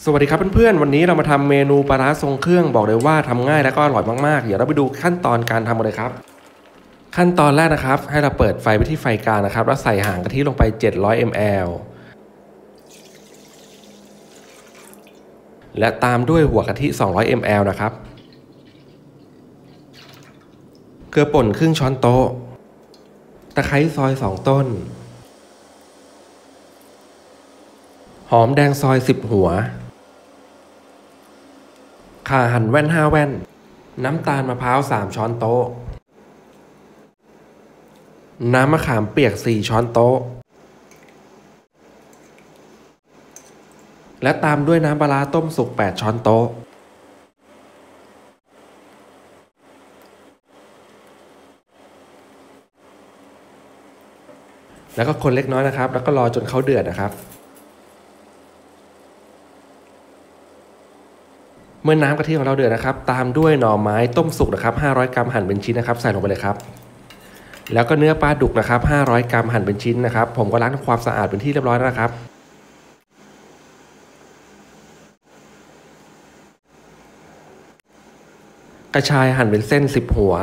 สวัสดีครับเพื่อนๆวันนี้เรามาทำเมนูปลาร้าทรงเครื่องบอกเลยว่าทำง่ายและก็อร่อยมากๆเดี๋ยวเราไปดูขั้นตอนการทำกันเลยครับขั้นตอนแรกนะครับให้เราเปิดไฟไปที่ไฟกลางนะครับแล้วใส่หางกะทิลงไป700 ml และตามด้วยหัวกะทิ200 ml นะครับเกลือป่นครึ่งช้อนโต๊ะตะไคร้ซอย2ต้นหอมแดงซอย10หัวข่าหั่นแว่น5แว่นน้ำตาลมะพร้าว3ช้อนโต๊ะน้ำมะขามเปียก4ช้อนโต๊ะและตามด้วยน้ำปลาร้าต้มสุก8ช้อนโต๊ะแล้วก็คนเล็กน้อยนะครับแล้วก็รอจนเขาเดือดนะครับเมื่อน้ำกะทิของเราเดือดนะครับตามด้วยหน่อไม้ต้มสุกนะครับ500 กรัมหั่นเป็นชิ้นนะครับใส่ลงไปเลยครับแล้วก็เนื้อปลาดุกนะครับ500 กรัมหั่นเป็นชิ้นนะครับผมก็ล้างทำความสะอาดเป็นที่เรียบร้อยแล้วนะครับกระชายหั่นเป็นเส้น10หัว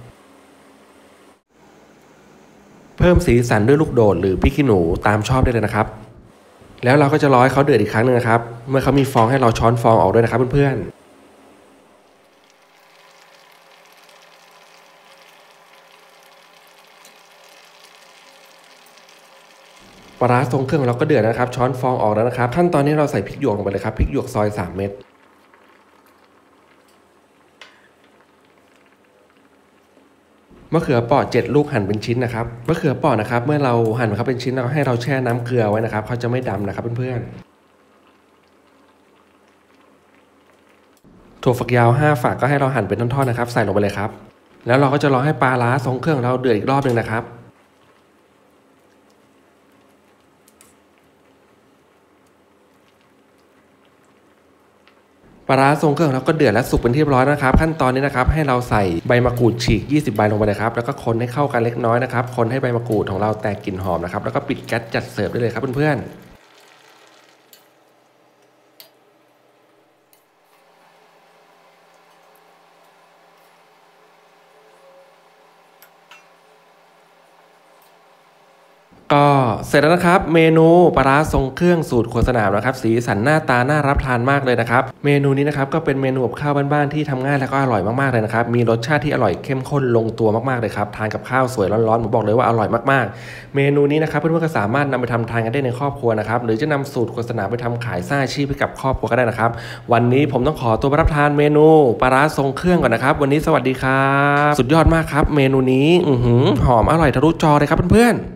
เพิ่มสีสันด้วยลูกโดดหรือพริกขี้หนูตามชอบได้เลยนะครับแล้วเราก็จะรอให้เขาเดือดอีกครั้งนึงนะครับเมื่อเขามีฟองให้เราช้อนฟองออกด้วยนะครับเพื่อนๆปลาร้าทรงเครื่องเราก็เดือดนะครับช้อนฟองออกแล้วนะครับขั้นตอนนี้เราใส่พริกหยวกลงไปเลยครับพริกหยวกซอย3 เม็ดมะเขือเปราะ7 ลูกหั่นเป็นชิ้นนะครับมะเขือเปราะนะครับเมื่อเราหั่นเขาเป็นชิ้นเราให้เราแช่น้ำเกลือไว้นะครับเขาจะไม่ดำนะครับเพื่อนๆถั่วฝักยาว5 ฝักก็ให้เราหั่นเป็นท่อนๆนะครับใส่ลงไปเลยครับแล้วเราก็จะรอให้ปลาร้าทรงเครื่องเราเดือดอีกรอบนึงนะครับปลาร้าทรงเครื่องเราก็เดือดและสุกเป็นที่เรียบร้อยนะครับขั้นตอนนี้นะครับให้เราใส่ใบมะกรูดฉีก20 ใบลงไปเลยครับแล้วก็คนให้เข้ากันเล็กน้อยนะครับคนให้ใบมะกรูดของเราแตกกลิ่นหอมนะครับแล้วก็ปิดแก๊สจัดเสิร์ฟได้เลยครับเพื่อนๆก็เสร็จแล้วนะครับเมนูปลาร้าทรงเครื่องสูตรครัวสนามนะครับสีสันหน้าตาน่ารับทานมากเลยนะครับเมนูนี้นะครับก็เป็นเมนูกับข้าวบ้านๆที่ทำง่ายและก็อร่อยมากๆเลยนะครับมีรสชาติที่อร่อยเข้มข้นลงตัวมากๆเลยครับทานกับข้าวสวยร้อนๆผมบอกเลยว่าอร่อยมากๆเมนูนี้นะครับเพื่อนๆก็สามารถนำไปทำทานกันได้ในครอบครัวนะครับหรือจะนำสูตรครัวสนามไปทำขายสร้างอาชีพให้กับครอบครัวก็ได้นะครับวันนี้ผมต้องขอตัวไปรับทานเมนูปลาร้าทรงเครื่องก่อนนะครับวันนี้สวัสดีครับสุดยอดมากครับเมนูนี้หอมอร่อยทะลุจอเลยครับเพื่อนๆ